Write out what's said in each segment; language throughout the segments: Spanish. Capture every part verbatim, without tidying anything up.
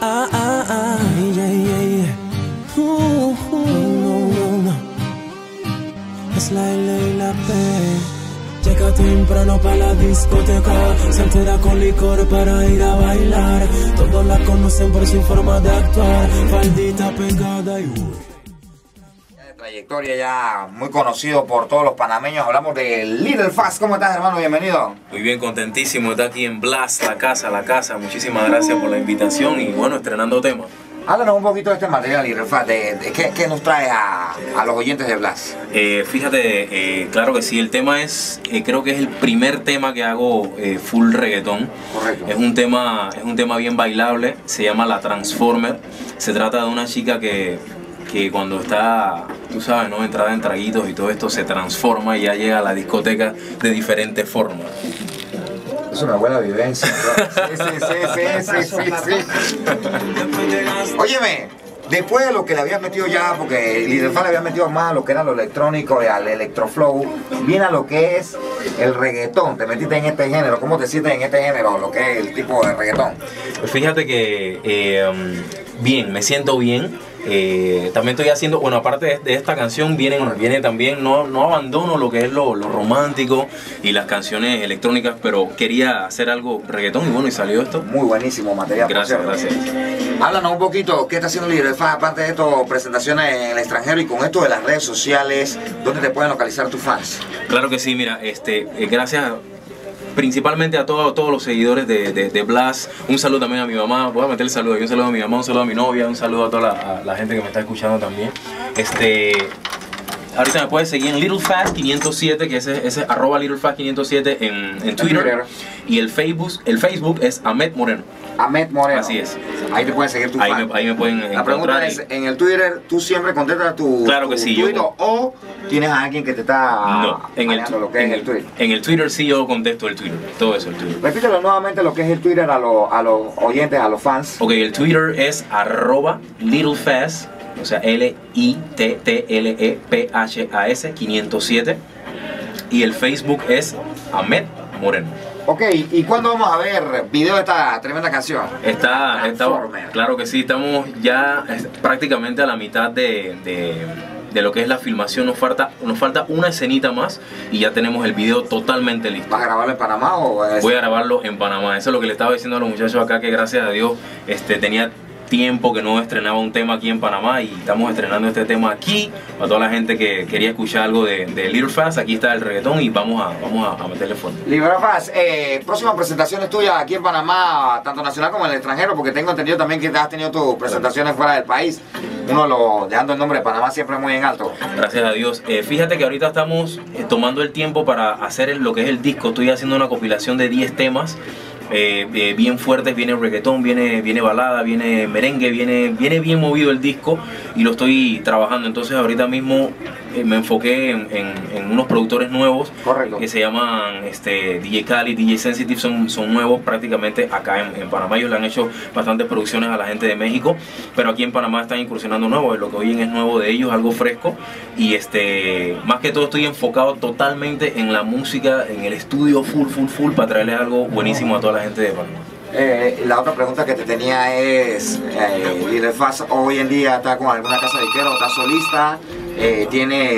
Ah, ah, ah, yeah, yeah, yeah. Uh, uh, no, no, no. Es la L y la P. Llega temprano para la discoteca, se altera con licor para ir a bailar. Todos la conocen por su forma de actuar, faldita pegada y uy. Trayectoria ya muy conocido por todos los panameños. Hablamos de Little Fast. ¿Cómo estás, hermano? Bienvenido. Muy bien, contentísimo de estar aquí en Blast, la casa, la casa. Muchísimas gracias por la invitación y bueno, estrenando temas. Háblanos un poquito de este material, Little Fast. De, de, ¿qué, ¿Qué nos trae a, a los oyentes de Blast? Eh, fíjate, eh, claro que sí, el tema es, eh, creo que es el primer tema que hago eh, full reggaetón. Correcto. Es un tema, es un tema bien bailable. Se llama La Transformer. Se trata de una chica que que cuando está, tú sabes, ¿no?, entrada en traguitos y todo esto, se transforma y ya llega a la discoteca de diferentes formas. Es una buena vivencia, ¿no? Sí, sí, sí, sí, sí, sí, sí. Óyeme, después de lo que le habías metido ya, porque Little Fast le había metido más a lo que era lo electrónico y al electroflow, viene a lo que es el reggaetón. Te metiste en este género. ¿Cómo te sientes en este género, lo que es el tipo de reggaetón? Pues fíjate que eh, bien, me siento bien. Eh, también estoy haciendo, bueno, aparte de, de esta canción viene, viene también, no, no abandono lo que es lo, lo romántico y las canciones electrónicas, pero quería hacer algo reggaetón y bueno, y salió esto. Muy buenísimo material. Gracias, gracias. Háblanos un poquito, ¿qué está haciendo Little Fast aparte de esto, presentaciones en el extranjero y con esto de las redes sociales, dónde te pueden localizar tus fans? Claro que sí, mira, este, eh, gracias a, principalmente a todos, todos los seguidores de, de, de Blast. Un saludo también a mi mamá, voy a meter el saludo, un saludo a mi mamá, un saludo a mi novia, un saludo a toda la, a la gente que me está escuchando también. Este, ahorita me puedes seguir en Little Fast quinientos siete, que ese es arroba Little Fast quinientos siete en, en Twitter. Y el Facebook, el Facebook es Ahmed Moreno. Ahmed Moreno. Así es. Ahí te pueden seguir tus ahí fans. me, ahí me pueden La encontrar. pregunta es, en el Twitter, ¿tú siempre contestas tu, claro que tu sí, Twitter yo, o tienes a alguien que te está no, en el, lo que en, es el, el Twitter? En el Twitter sí yo contesto el Twitter, todo eso el Twitter. Repítelo nuevamente lo que es el Twitter a, lo, a los oyentes, a los fans. Ok, el Twitter es arroba Little Fast, o sea, L I T T L E P H A S quinientos siete. Y el Facebook es Ahmed Moreno. Ok, ¿y cuándo vamos a ver video de esta tremenda canción? Está, está, claro que sí, estamos ya prácticamente a la mitad de, de, de lo que es la filmación. Nos falta, nos falta una escenita más y ya tenemos el video totalmente listo. ¿Vas a grabarlo en Panamá o es? Voy a grabarlo en Panamá. Eso es lo que le estaba diciendo a los muchachos acá, que gracias a Dios este, tenía tiempo que no estrenaba un tema aquí en Panamá y estamos estrenando este tema aquí para toda la gente que quería escuchar algo de, de Little Fast. Aquí está el reggaetón y vamos a, vamos a, a meterle fuerte. Little Fast, eh, próximas presentaciones tuyas aquí en Panamá, tanto nacional como en el extranjero, porque tengo entendido también que has tenido tus presentaciones fuera del país. Uno lo dejando el nombre de Panamá siempre muy en alto. Gracias a Dios. Eh, fíjate que ahorita estamos eh, tomando el tiempo para hacer el, lo que es el disco. Estoy haciendo una compilación de diez temas. Eh, eh, bien fuertes, viene reggaetón, viene, viene balada, viene merengue, viene, viene bien movido el disco y lo estoy trabajando. Entonces ahorita mismo eh, me enfoqué en, en, en unos productores nuevos. Correcto. Que se llaman este, D J Cali, D J Sensitive, son, son nuevos prácticamente acá en, en Panamá. Ellos le han hecho bastantes producciones a la gente de México, pero aquí en Panamá están incursionando nuevos. Lo que oyen es nuevo de ellos, algo fresco, y este, más que todo estoy enfocado totalmente en la música, en el estudio full, full, full, para traerles algo buenísimo a toda la gente de Panamá. Eh, la otra pregunta que te tenía es, eh, Little Fast hoy en día está con alguna casa disquera o está solista, eh, tiene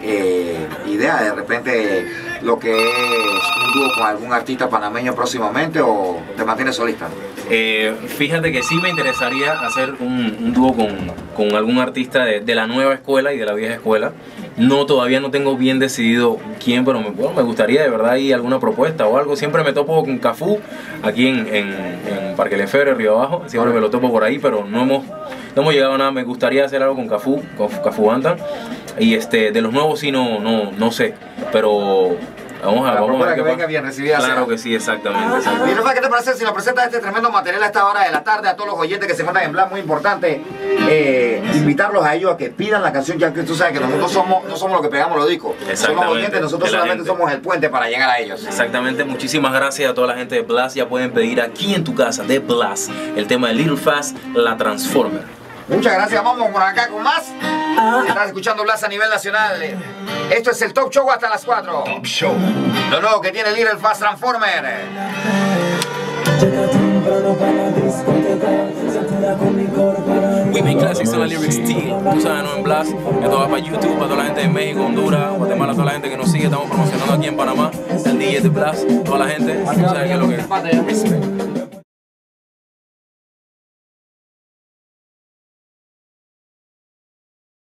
eh, idea de repente lo que es un dúo con algún artista panameño próximamente o te mantienes solista? Eh, fíjate que sí me interesaría hacer un, un dúo con, con algún artista de, de la nueva escuela y de la vieja escuela. No, todavía no tengo bien decidido quién, pero me, bueno, me gustaría de verdad ir alguna propuesta o algo. Siempre me topo con Cafú aquí en, en, en Parque Lefebvre, Río Abajo. Siempre me lo topo por ahí, pero no hemos, no hemos llegado a nada. Me gustaría hacer algo con Cafú, con Cafú Bantan. Y este, de los nuevos sí no, no, no sé, pero vamos a, la vamos a ver que venga bien recibida. Claro sea. que sí, exactamente. exactamente. Little Fast, ¿qué te parece si nos presentas este tremendo material a esta hora de la tarde a todos los oyentes que se encuentran en Blast? Muy importante eh, invitarlos a ellos a que pidan la canción, ya que tú sabes que nosotros somos, no somos los que pegamos los discos, son los oyentes, nosotros solamente gente. somos el puente para llegar a ellos. Exactamente, muchísimas gracias a toda la gente de Blast. Ya pueden pedir aquí en tu casa de Blast el tema de Little Fast, La Transformer. Muchas gracias, vamos por acá con más. Estás escuchando Blast a nivel nacional. Esto es el Top Show hasta las cuatro. Top Show. Lo nuevo que tiene Little Fast Transformer. Llega temprano para la discoteca, se altera con llama Lyrics T. Tú sabes, ¿no? En Blast. Esto va para YouTube, para toda la gente de México, Honduras, Guatemala, toda la gente que nos sigue. Estamos promocionando aquí en Panamá. El D J de Blast, toda la gente. Tú sabes que es lo que es.